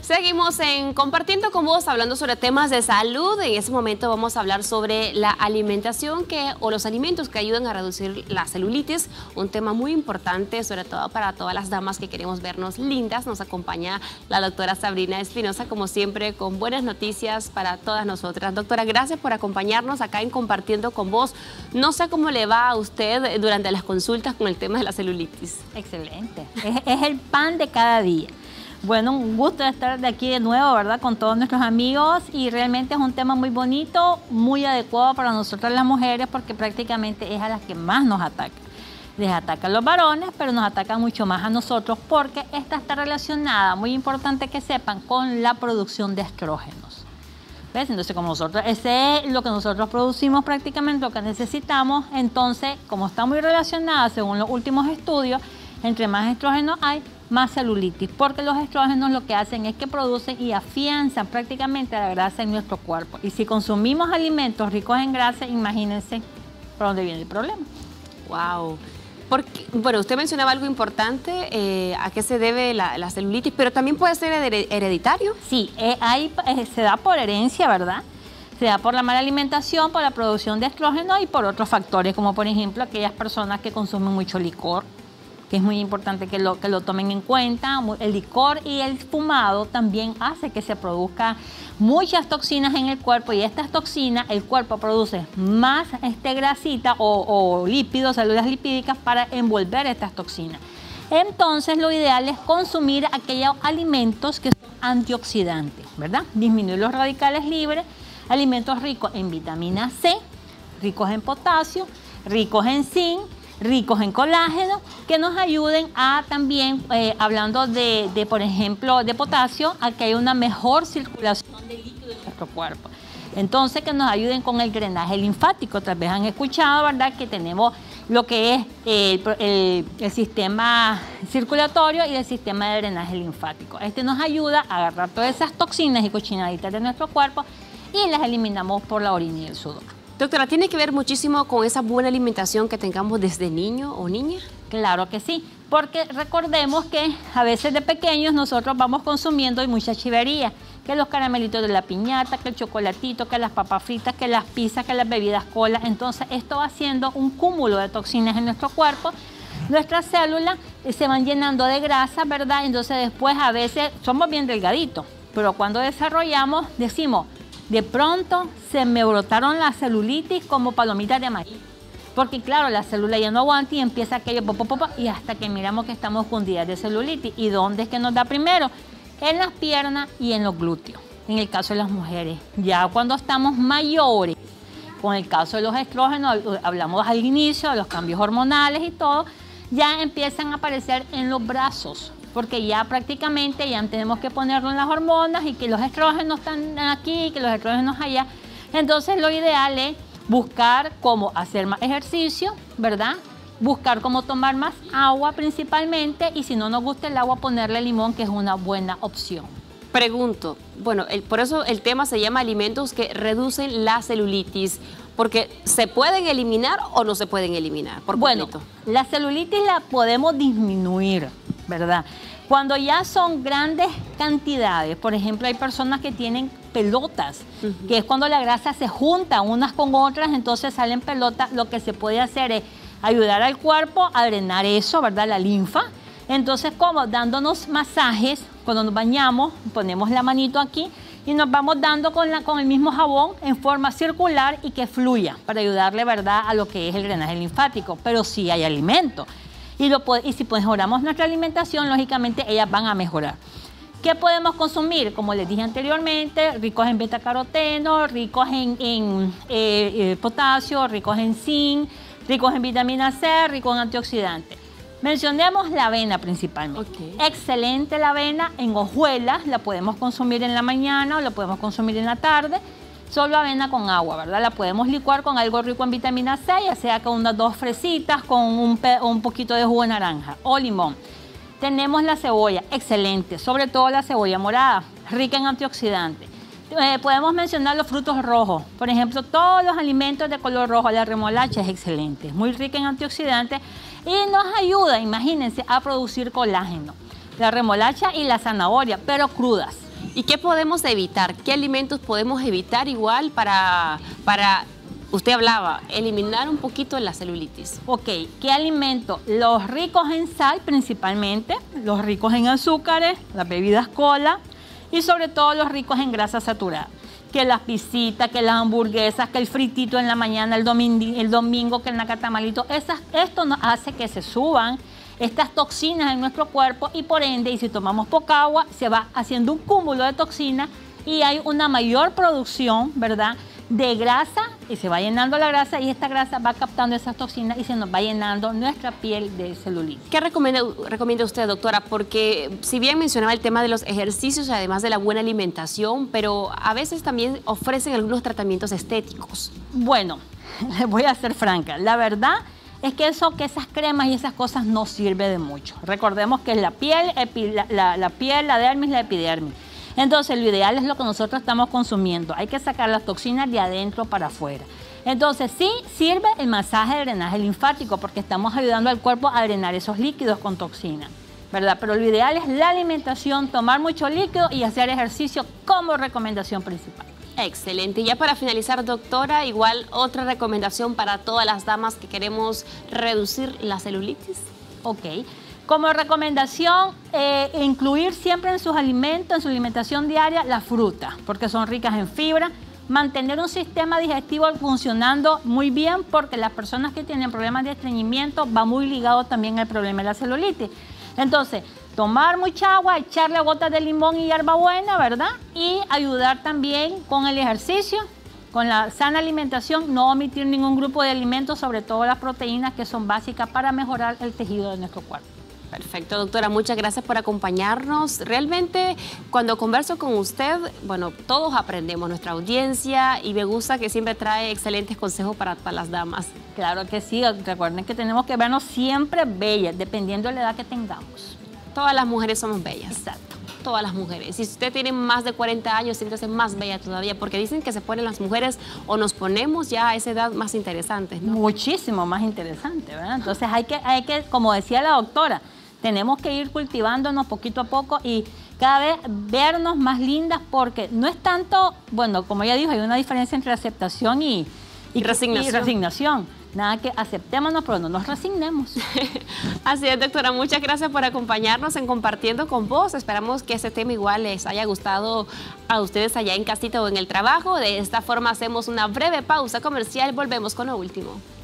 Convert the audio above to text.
Seguimos compartiendo con vos, hablando sobre temas de salud. En este momento vamos a hablar sobre la alimentación o los alimentos que ayudan a reducir la celulitis. Un tema muy importante, sobre todo para todas las damas que queremos vernos lindas. Nos acompaña la doctora Sabrina Espinosa, como siempre, con buenas noticias para todas nosotras. Doctora, gracias por acompañarnos acá en Compartiendo con vos. No sé cómo le va a usted durante las consultas con el tema de la celulitis. Excelente. Es el pan de cada día. Bueno, un gusto estar de aquí de nuevo, ¿verdad? Con todos nuestros amigos, y realmente es un tema muy bonito, muy adecuado para nosotras las mujeres, porque prácticamente es a las que más nos ataca. Les atacan los varones, pero nos atacan mucho más a nosotros, porque esta está relacionada, muy importante que sepan, con la producción de estrógenos. ¿Ves? Entonces, como nosotros, ese es lo que nosotros producimos prácticamente, lo que necesitamos. Entonces, como está muy relacionada, según los últimos estudios, entre más estrógenos hay, más celulitis, porque los estrógenos lo que hacen es que producen y afianzan prácticamente la grasa en nuestro cuerpo. Y si consumimos alimentos ricos en grasa, imagínense por dónde viene el problema. Wow. Porque, bueno, usted mencionaba algo importante, a qué se debe la celulitis, pero también puede ser hereditario. Sí, se da por herencia, ¿verdad? Se da por la mala alimentación, por la producción de estrógeno y por otros factores, como por ejemplo aquellas personas que consumen mucho licor, que es muy importante que lo tomen en cuenta. El licor y el fumado también hace que se produzcan muchas toxinas en el cuerpo, y estas toxinas, el cuerpo produce más grasita o lípidos, células lipídicas, para envolver estas toxinas. Entonces, lo ideal es consumir aquellos alimentos que son antioxidantes, ¿verdad? Disminuir los radicales libres, alimentos ricos en vitamina C, ricos en potasio, ricos en zinc, ricos en colágeno, que nos ayuden a también, hablando por ejemplo, de potasio, a que haya una mejor circulación de líquido en nuestro cuerpo. Entonces, que nos ayuden con el drenaje linfático. Tal vez han escuchado, ¿verdad?, que tenemos lo que es el sistema circulatorio y el sistema de drenaje linfático. Este nos ayuda a agarrar todas esas toxinas y cochinaditas de nuestro cuerpo y las eliminamos por la orina y el sudor. Doctora, ¿tiene que ver muchísimo con esa buena alimentación que tengamos desde niño o niña? Claro que sí, porque recordemos que a veces de pequeños nosotros vamos consumiendo mucha chivería, que los caramelitos de la piñata, que el chocolatito, que las papas fritas, que las pizzas, que las bebidas cola. Entonces esto va haciendo un cúmulo de toxinas en nuestro cuerpo. Nuestras células se van llenando de grasa, ¿verdad? Entonces después a veces somos bien delgaditos, pero cuando desarrollamos decimos, de pronto se me brotaron la celulitis como palomitas de maíz. Porque claro, la célula ya no aguanta y empieza aquello y hasta que miramos que estamos con días de celulitis. ¿Y dónde es que nos da primero? En las piernas y en los glúteos, en el caso de las mujeres. Ya cuando estamos mayores, con el caso de los estrógenos, hablamos al inicio de los cambios hormonales y todo, ya empiezan a aparecer en los brazos, porque ya prácticamente ya tenemos que ponerlo en las hormonas, y que los estrógenos están aquí y que los estrógenos allá. Entonces lo ideal es buscar cómo hacer más ejercicio, ¿verdad? Buscar cómo tomar más agua principalmente, y si no nos gusta el agua, ponerle limón, que es una buena opción. Pregunto, bueno, por eso el tema se llama alimentos que reducen la celulitis, porque ¿se pueden eliminar o no se pueden eliminar por completo? Bueno, la celulitis la podemos disminuir, ¿verdad? Cuando ya son grandes cantidades, por ejemplo, hay personas que tienen pelotas, que es cuando la grasa se junta unas con otras, entonces salen pelotas. Lo que se puede hacer es ayudar al cuerpo a drenar eso, ¿verdad? La linfa. Entonces, ¿cómo? Dándonos masajes. Cuando nos bañamos, ponemos la manito aquí y nos vamos dando con el mismo jabón en forma circular y que fluya, para ayudarle, ¿verdad?, a lo que es el drenaje linfático. Pero sí hay alimento. Y si mejoramos nuestra alimentación, lógicamente ellas van a mejorar. ¿Qué podemos consumir? Como les dije anteriormente, ricos en betacaroteno, ricos en potasio, ricos en zinc, ricos en vitamina C, ricos en antioxidantes. Mencionemos la avena principalmente. Okay. Excelente la avena en hojuelas, la podemos consumir en la mañana o la podemos consumir en la tarde. Solo avena con agua, ¿verdad? La podemos licuar con algo rico en vitamina C, ya sea con unas 2 fresitas, con un poquito de jugo de naranja o limón. Tenemos la cebolla, excelente, sobre todo la cebolla morada, rica en antioxidantes. Podemos mencionar los frutos rojos, por ejemplo, todos los alimentos de color rojo. La remolacha es excelente, es muy rica en antioxidantes y nos ayuda, imagínense, a producir colágeno. La remolacha y la zanahoria, pero crudas. ¿Y qué podemos evitar? ¿Qué alimentos podemos evitar igual para usted hablaba, eliminar un poquito la celulitis? Ok, ¿qué alimentos? Los ricos en sal principalmente, los ricos en azúcares, las bebidas cola y sobre todo los ricos en grasa saturada. Que las pisitas, que las hamburguesas, que el fritito en la mañana, el domingo, que el nacatamalito, esto nos hace que se suban estas toxinas en nuestro cuerpo y por ende, y si tomamos poca agua, se va haciendo un cúmulo de toxinas y hay una mayor producción, ¿verdad?, de grasa y se va llenando la grasa y esta grasa va captando esas toxinas y se nos va llenando nuestra piel de celulitis. ¿Qué recomienda usted, doctora? Porque si bien mencionaba el tema de los ejercicios, además de la buena alimentación, pero a veces también ofrecen algunos tratamientos estéticos. Bueno, les voy a ser franca, la verdad es que esas cremas y esas cosas no sirven de mucho. Recordemos que es la piel, la dermis, la epidermis. Entonces, lo ideal es lo que nosotros estamos consumiendo. Hay que sacar las toxinas de adentro para afuera. Entonces, sí sirve el masaje de drenaje linfático porque estamos ayudando al cuerpo a drenar esos líquidos con toxinas, ¿verdad? Pero lo ideal es la alimentación, tomar mucho líquido y hacer ejercicio como recomendación principal. Excelente. Y ya para finalizar, doctora, igual otra recomendación para todas las damas que queremos reducir la celulitis. Ok. Como recomendación, incluir siempre en sus alimentos, en su alimentación diaria, la fruta, porque son ricas en fibra. Mantener un sistema digestivo funcionando muy bien, porque las personas que tienen problemas de estreñimiento va muy ligado también al problema de la celulitis. Entonces, tomar mucha agua, echarle gotas de limón y hierbabuena, ¿verdad? Y ayudar también con el ejercicio, con la sana alimentación, no omitir ningún grupo de alimentos, sobre todo las proteínas que son básicas para mejorar el tejido de nuestro cuerpo. Perfecto, doctora, muchas gracias por acompañarnos. Realmente, cuando converso con usted, bueno, todos aprendemos, nuestra audiencia, y me gusta que siempre trae excelentes consejos para las damas. Claro que sí, recuerden que tenemos que vernos siempre bellas, dependiendo de la edad que tengamos. Todas las mujeres somos bellas. Exacto. Todas las mujeres. Si usted tiene más de 40 años, siéntese más bella todavía, porque dicen que se ponen las mujeres o nos ponemos ya a esa edad más interesantes, ¿no? Muchísimo más interesante, ¿verdad? Entonces hay que, como decía la doctora, tenemos que ir cultivándonos poquito a poco y cada vez vernos más lindas, porque no es tanto, bueno, como ella dijo, hay una diferencia entre aceptación y resignación. Nada, que aceptémonos, pero no nos resignemos. Así es, doctora. Muchas gracias por acompañarnos en Compartiendo con Vos. Esperamos que este tema igual les haya gustado a ustedes allá en casita o en el trabajo. De esta forma hacemos una breve pausa comercial. Volvemos con lo último.